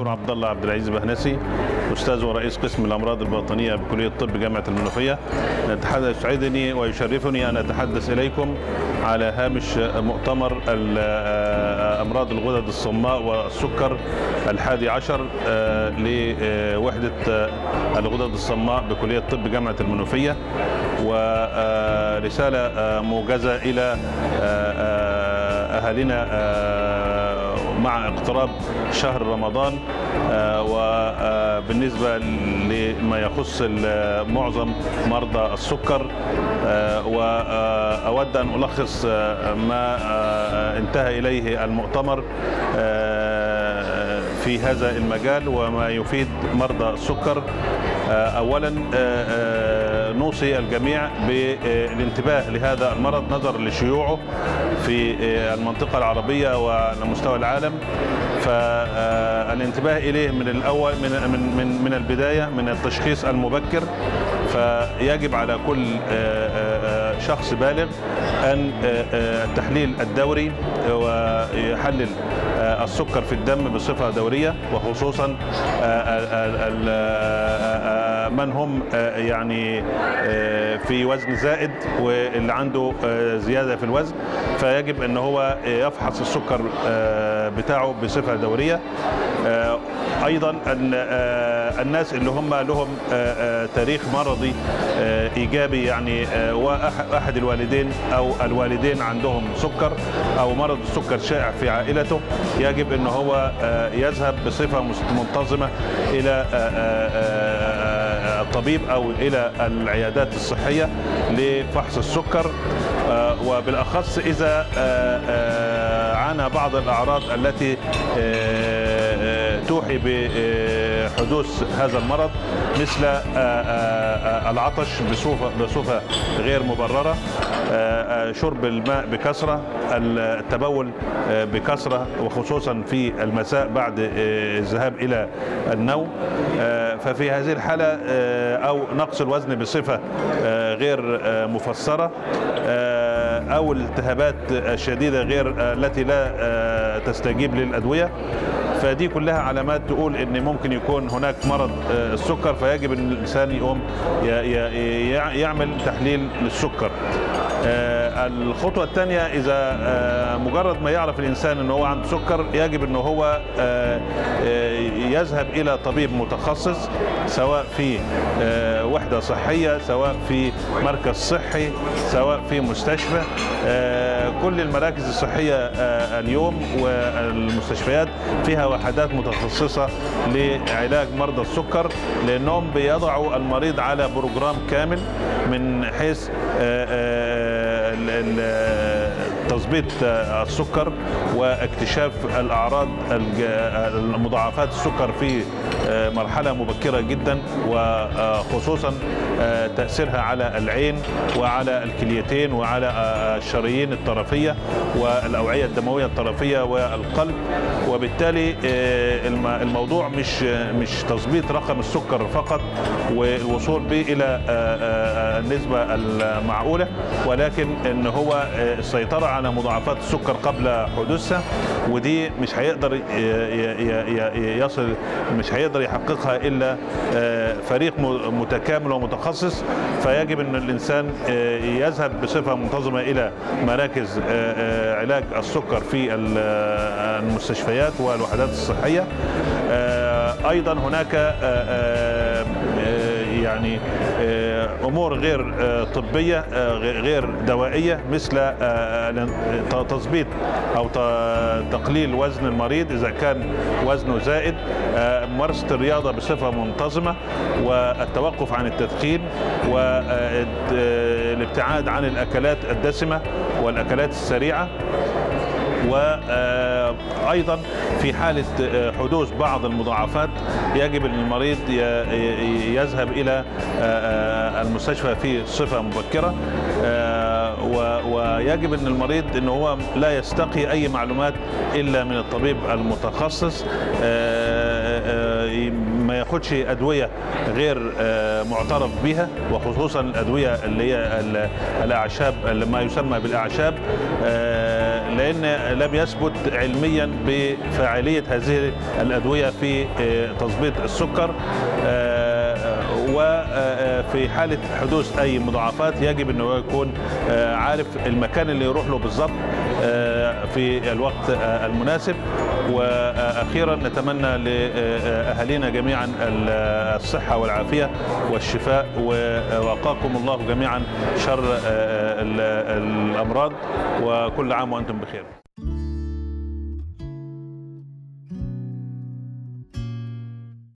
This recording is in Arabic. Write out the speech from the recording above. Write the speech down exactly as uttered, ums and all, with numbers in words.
دكتور عبد الله عبد العزيز بهنسي، استاذ ورئيس قسم الامراض الباطنيه بكليه الطب جامعه المنوفيه. يسعدني ويشرفني ان اتحدث اليكم على هامش مؤتمر امراض الغدد الصماء والسكر الحادي عشر لوحده الغدد الصماء بكليه الطب جامعه المنوفيه، ورساله موجزه الى اهالينا مع اقتراب شهر رمضان، وبالنسبة لما يخص معظم مرضى السكر. وأود أن ألخص ما انتهى إليه المؤتمر في هذا المجال وما يفيد مرضى السكر. أولا نوصي الجميع بالانتباه لهذا المرض نظرا لشيوعه في المنطقة العربية وعلى مستوى العالم، فالانتباه إليه من الأول من من من البداية من التشخيص المبكر. فيجب على كل شخص بالغ أن التحليل الدوري ويحلل السكر في الدم بصفة دورية، وخصوصا من هم يعني في وزن زائد واللي عنده زيادة في الوزن، فيجب أن هو يفحص السكر بتاعه بصفة دورية. أيضا أن الناس اللي هم لهم تاريخ مرضي إيجابي، يعني وأحد الوالدين أو الوالدين عندهم سكر أو مرض السكر شائع في عائلته، يجب أن هو يذهب بصفة منتظمة إلى الطبيب أو إلى العيادات الصحية لفحص السكر، وبالأخص إذا عانى بعض الأعراض التي توحي بحدوث هذا المرض، مثل العطش بصفة غير مبررة، شرب الماء بكثرة، التبول بكثرة وخصوصا في المساء بعد الذهاب إلى النوم. ففي هذه الحالة أو نقص الوزن بصفة غير مفسرة، أو الالتهابات الشديدة غير التي لا تستجيب للأدوية، فدي كلها علامات تقول ان ممكن يكون هناك مرض السكر، فيجب ان الانسان يقوم يعمل تحليل للسكر. الخطوة الثانية، إذا مجرد ما يعرف الإنسان أنه هو عنده سكر، يجب أنه هو يذهب إلى طبيب متخصص، سواء في وحدة صحية، سواء في مركز صحي، سواء في مستشفى. كل المراكز الصحية اليوم والمستشفيات فيها وحدات متخصصة لعلاج مرضى السكر، لأنهم بيضعوا المريض على بروجرام كامل من حيث تظبيط السكر واكتشاف الأعراض مضاعفات السكر في مرحلة مبكرة جدا، وخصوصا تأثيرها على العين وعلى الكليتين وعلى الشرايين الطرفية والأوعية الدموية الطرفية والقلب. وبالتالي الموضوع مش مش تظبيط رقم السكر فقط والوصول به إلى النسبة المعقولة، ولكن ان هو السيطرة على مضاعفات السكر قبل حدوثها، ودي مش هيقدر يصل مش هيقدر يحققها الا فريق متكامل ومتخصص. فيجب ان الانسان يذهب بصفة منتظمة الى مراكز علاج السكر في المستشفيات والوحدات الصحية. ايضا هناك يعني امور غير طبيه غير دوائيه، مثل تظبيط او تقليل وزن المريض اذا كان وزنه زائد، ممارسه الرياضه بصفه منتظمه، والتوقف عن التدخين، والابتعاد عن الاكلات الدسمه والاكلات السريعه. وأيضا في حالة حدوث بعض المضاعفات يجب أن المريض يذهب إلى المستشفى في صفة مبكرة، ويجب أن المريض أن هو لا يستقي أي معلومات إلا من الطبيب المتخصص، ما ياخدش أدوية غير معترف بها، وخصوصا الأدوية اللي هي الأعشاب، ما يسمى بالأعشاب، لأن لم يثبت علميا بفاعلية هذه الأدوية في تظبيط السكر، وفي حالة حدوث أي مضاعفات يجب أنه يكون عارف المكان اللي يروح له بالضبط في الوقت المناسب. وأخيرا نتمنى لأهالينا جميعا الصحة والعافية والشفاء، ووقاكم الله جميعا شر الأمراض، وكل عام وأنتم بخير.